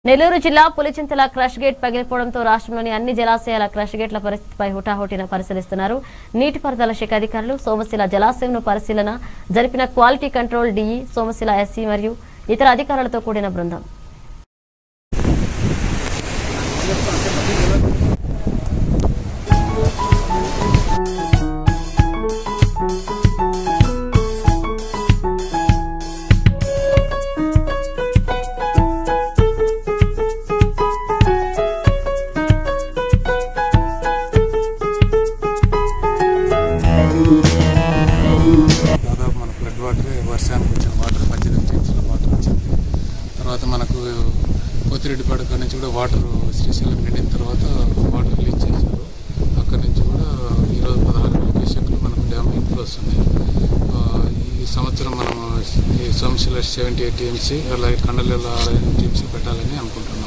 నెల్లూరు జిల్లా Pulichintala crush gate పగిలిపోవడంతో రాష్ట్రంలోని అన్ని జలాశయాల క్రష్ గేట్ల పరిస్థితిపై హుటాహుటిన పరిశీలిస్తున్నారు నీటిపారుదల శాఖ అధికారులు. సోమశిల జలాశయంను పరిశీలన జరిపిన quality control DE, Somasila SC మరియు ఇతర అధికారులతో కూడిన బృందం. దాదాపు మన ఫ్లడ్ వాటర్ వర్షానికి వచ్చిన వాటర్ 18 ఇంచుల వాటర్ వచ్చింది. తర్వాత మనకు పోతిరెడ్డిపాడు నుంచి కూడా వాటర్ శ్రీశైలం నిండిన తర్వాత వాటర్ రిలీజ్ చేశారు. అక్కడి నుంచి కూడా ఈరోజు 16 క్యూసెక్లు మనకు డ్యామ్ ఇన్ఫ్లో వస్తున్నాయి. ఈ సంవత్సరం మనం ఈ సోమశిల 78 టీఎంసీ అలాగే కండలేల 6 టీఎంసీ పెట్టాలని అనుకుంటున్నాం.